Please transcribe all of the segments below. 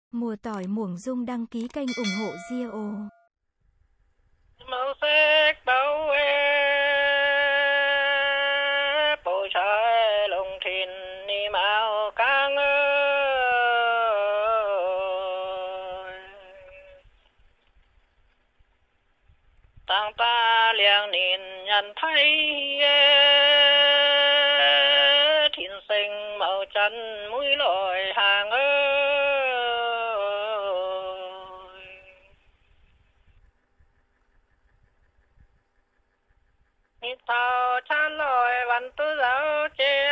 Mùa tỏi muỗng dung đăng ký kênh ủng hộ Dio. Màu sắc bao bầu trời lồng thìn ni màu cang ơi tang ta liang nhìn nhận thấy thiên sinh màu trắng mũi lội hàng ơi nít thao chan lội văn tư giáo chế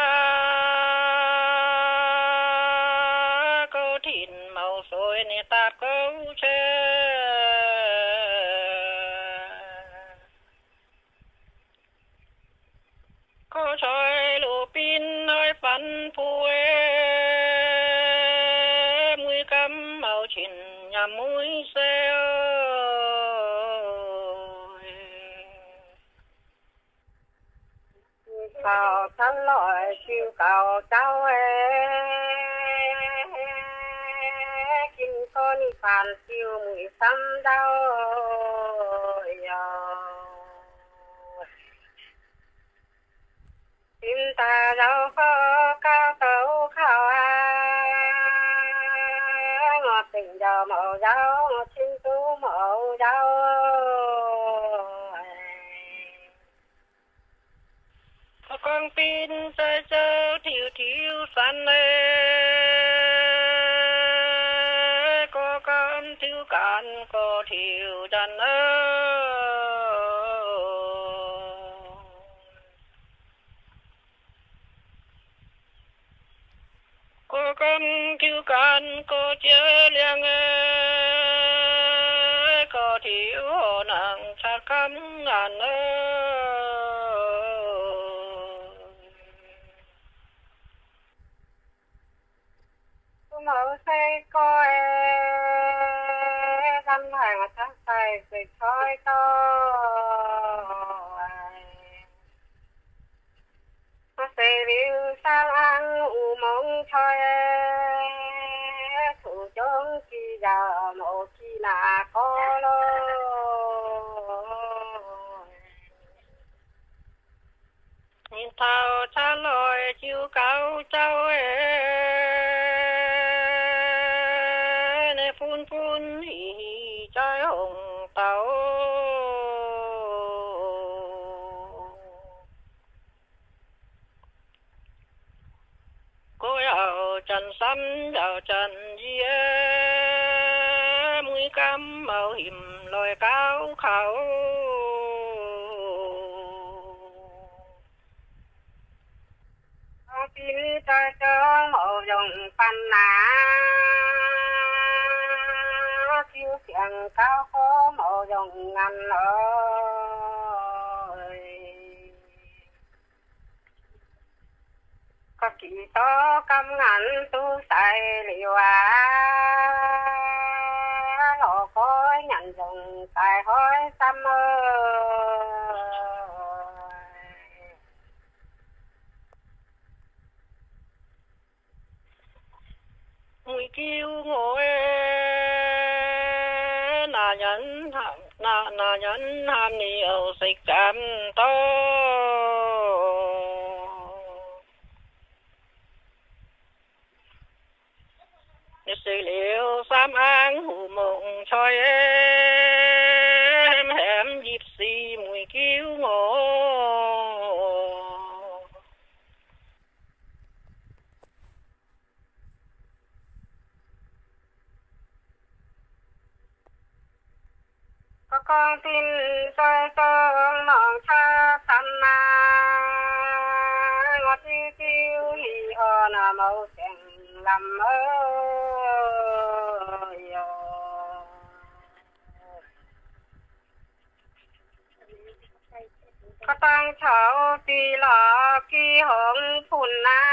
câu thìn màu xôi nít ta câu chế câu trôi lù pin nơi phấn phuê mũi cắm màu chín nhà mũi xeo cào thân lội chiều cào cháu kim con phản chiều mũi xăm đau tim ta đâu có cao tấu khảo ngọt tình giờ màu rau ngọt xin tú màu rau con pin chơi chơi thiếu thiếu săn có con thiếu cạn có thiếu chân có con thiếu cạn có chơi liang có thiếu nặng sát cắm ngàn mẫu xây coi găm hàng sắc tay dịch thôi to xây liu sang ăn u mong thôi thủ chống kỳ giờ mẫu kỳ là có lô nhìn thao cha lôi chiếu cao cháu phun phun hì hì trái hồng tàu cô ảo trần xăm ảo trần dĩa mũi cam màu hiểm lòi cao khảo tin cho màu dòng pan ná chiếu tiếng cao khó màu dòng ngàn ơi có kỳ to cam ngàn tu sai liều lọ khói nhận dùng tài hói xăm ơi mùi kêu ngồi na nhẫn ham nhiều dịch cảm to như sự liệu xám áng hù mộng choi em hẻm dịp xì mùi kêu ngồi có con tin cho lòng cha tâm ngọt chiêu chiêu hì hò là màu xanh làm ơi có tăng cháu tì lọ kỳ hồng phun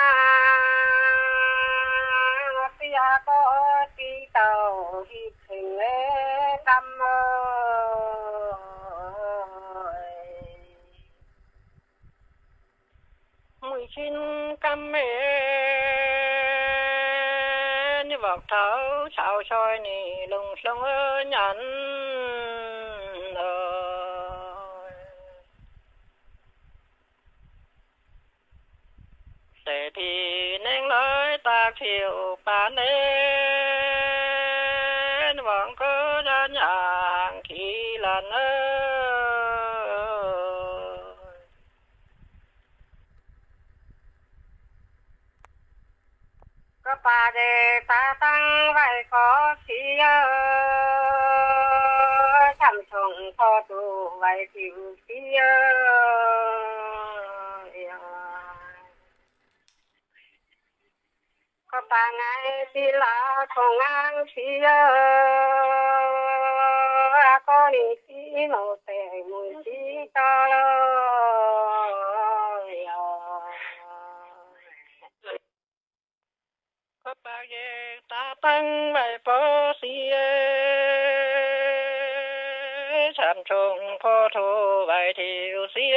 ngọt xìa có tì tàu hít hình tâm mùi chín cam mê đi bọc tháo chào soi nì lùng sông ơ nhắn để thì nên nói ta thiểu bà nên vọng cơ ra nhà khi lần có bà để ta tăng vậy có khi chăm chồng có tu vậy chịu khi có bà ngày thì là không ăn khi có đi khi một tệ mùi chi cho có bà ghé ta tăng vậy bó xì chăm chồng có thu vậy thiểu xì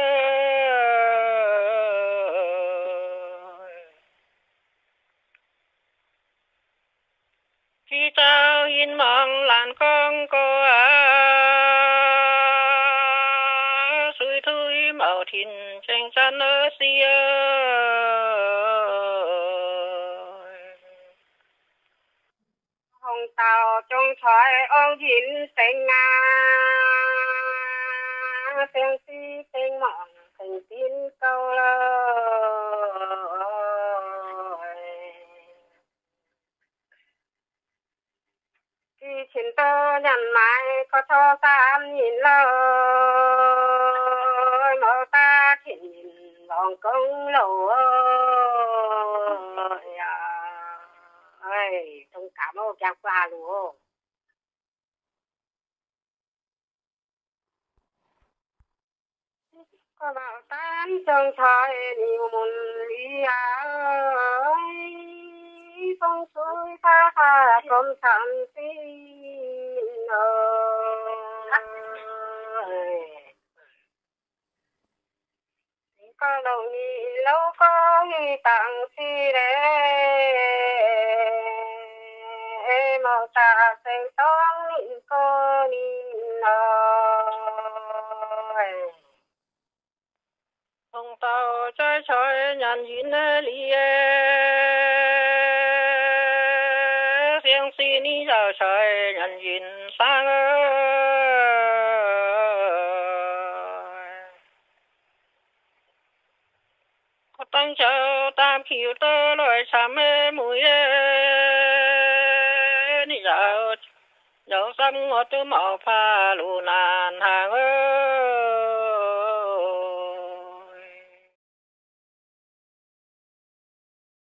khi tao in mong làn con cô suy thui màu thìn tranh chăn ở xia hồng tàu trong thoại ông dính tình tiếng si tình mộng tình tin câu lời khi chính tơ nhận mãi có cho ta nhìn lời mở ta thì nhìn vòng công lầu ơi thông cảm ơn các bà luôn có bảo tan trong thời nhiều một lý ơi phong suối ta hà công thẳng tin ơi có lâu nhị lâu có nghi tặng si đế màu ta sẽ toán nhìn cô nhìn ơi ông tao chơi chơi nhàn nhịn li riêng xin đi giờ chơi nhàn nhịn sang có tăng chờ tam khiêu tơ lời xăm mũi đi giờ dẫu xăm ngọt màu pha lù nàn hàng